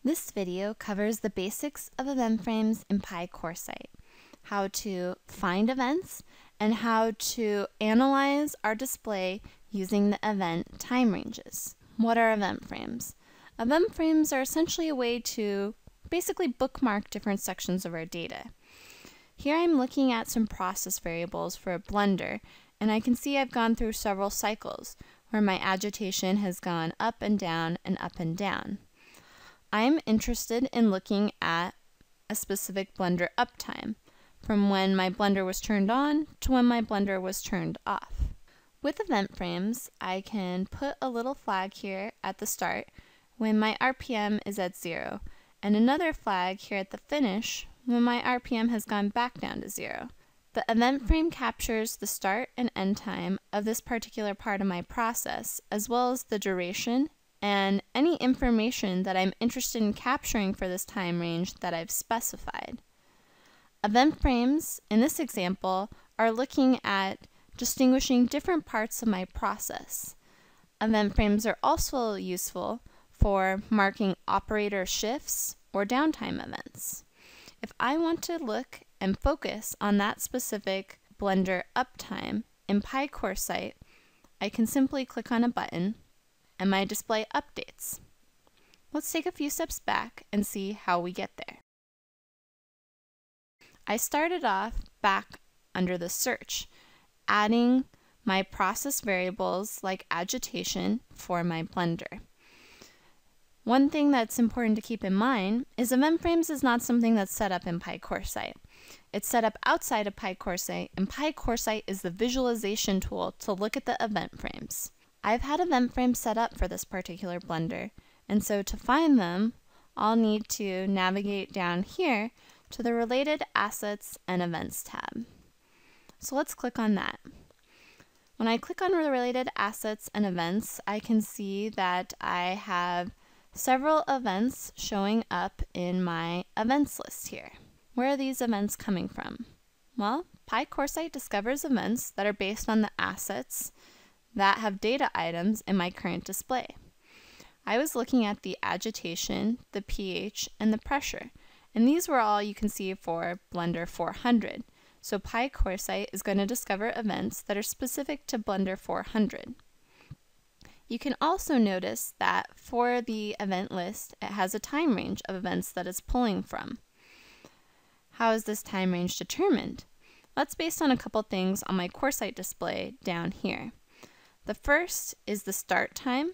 This video covers the basics of event frames in PI Coresight, how to find events, and how to analyze our display using the event time ranges. What are event frames? Event frames are essentially a way to basically bookmark different sections of our data. Here I'm looking at some process variables for a blender, and I can see I've gone through several cycles where my agitation has gone up and down and up and down. I'm interested in looking at a specific blender uptime, from when my blender was turned on to when my blender was turned off. With event frames, I can put a little flag here at the start when my RPM is at 0, and another flag here at the finish when my RPM has gone back down to 0. The event frame captures the start and end time of this particular part of my process, as well as the duration and any information that I'm interested in capturing for this time range that I've specified. Event frames, in this example, are looking at distinguishing different parts of my process. Event frames are also useful for marking operator shifts or downtime events. If I want to look and focus on that specific blender uptime in PI Coresight, I can simply click on a button and my display updates. Let's take a few steps back and see how we get there. I started off back under the search, adding my process variables like agitation for my blender. One thing that's important to keep in mind is event frames is not something that's set up in PI Coresight. It's set up outside of PI Coresight, and PI Coresight is the visualization tool to look at the event frames. I've had event frames set up for this particular blender, and so to find them, I'll need to navigate down here to the Related Assets and Events tab. So let's click on that. When I click on the Related Assets and Events, I can see that I have several events showing up in my events list here. Where are these events coming from? Well, PI Coresight discovers events that are based on the assets that have data items in my current display. I was looking at the agitation, the pH, and the pressure, and these were all you can see for Blender 400. So PI Coresight is going to discover events that are specific to Blender 400. You can also notice that for the event list, it has a time range of events that it's pulling from. How is this time range determined? That's based on a couple things on my Coresight display down here. The first is the start time.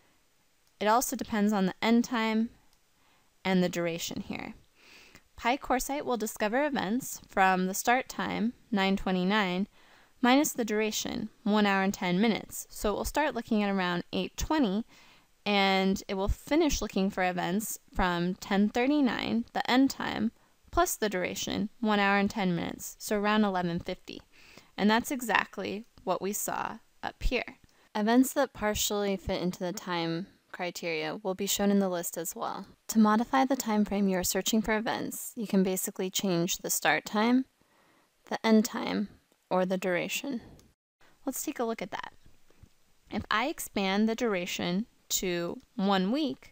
It also depends on the end time and the duration here. PI Coresight will discover events from the start time, 9:29, minus the duration, 1 hour and 10 minutes. So it will start looking at around 8:20, and it will finish looking for events from 10:39, the end time, plus the duration, 1 hour and 10 minutes, so around 11:50. And that's exactly what we saw up here. Events that partially fit into the time criteria will be shown in the list as well. To modify the time frame you are searching for events, you can basically change the start time, the end time, or the duration. Let's take a look at that. If I expand the duration to 1 week,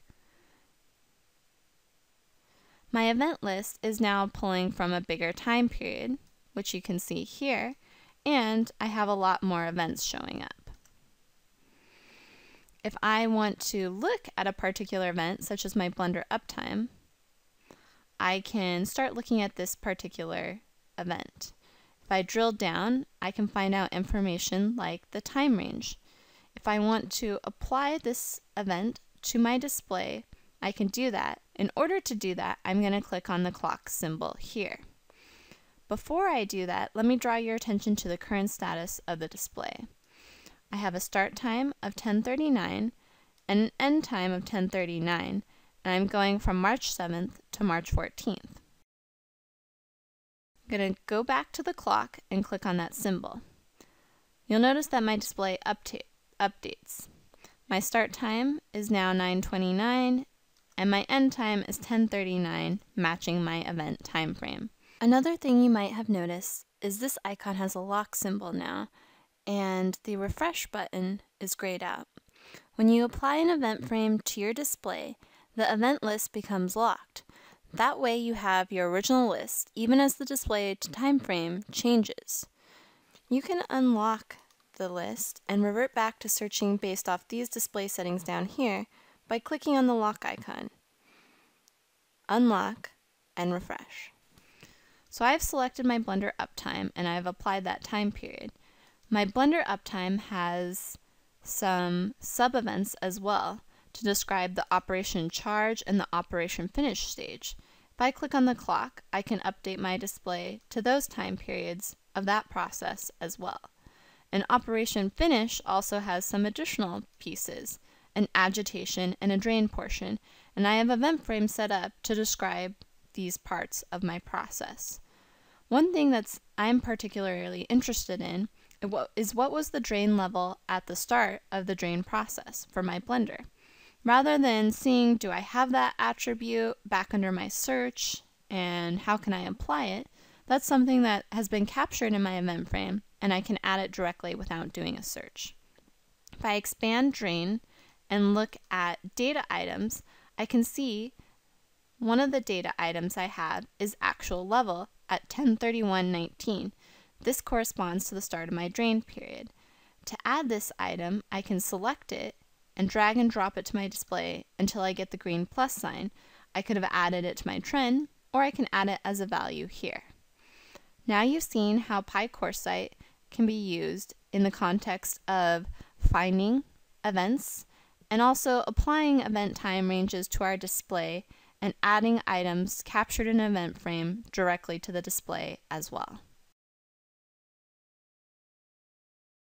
my event list is now pulling from a bigger time period, which you can see here, and I have a lot more events showing up. If I want to look at a particular event, such as my blender uptime, I can start looking at this particular event. If I drill down, I can find out information like the time range. If I want to apply this event to my display, I can do that. In order to do that, I'm going to click on the clock symbol here. Before I do that, let me draw your attention to the current status of the display. I have a start time of 10:39 and an end time of 10:39, and I'm going from March 7th to March 14th. I'm going to go back to the clock and click on that symbol. You'll notice that my display updates. My start time is now 9:29, and my end time is 10:39, matching my event time frame. Another thing you might have noticed is this icon has a lock symbol now, and the refresh button is grayed out. When you apply an event frame to your display, the event list becomes locked. That way you have your original list even as the displayed time frame changes. You can unlock the list and revert back to searching based off these display settings down here by clicking on the lock icon. Unlock and refresh. So I've selected my Blender uptime and I've applied that time period. My Blender uptime has some sub-events as well to describe the operation charge and the operation finish stage. If I click on the clock, I can update my display to those time periods of that process as well. An operation finish also has some additional pieces, an agitation and a drain portion, and I have event frames set up to describe these parts of my process. One thing I'm particularly interested in is what was the drain level at the start of the drain process for my Blender. Rather than seeing, do I have that attribute back under my search and how can I apply it, that's something that has been captured in my event frame and I can add it directly without doing a search. If I expand drain and look at data items, I can see one of the data items I have is actual level at 10:31:19. This corresponds to the start of my drain period. To add this item, I can select it and drag and drop it to my display until I get the green plus sign. I could have added it to my trend, or I can add it as a value here. Now you've seen how PI Coresight can be used in the context of finding events and also applying event time ranges to our display and adding items captured in an event frame directly to the display as well.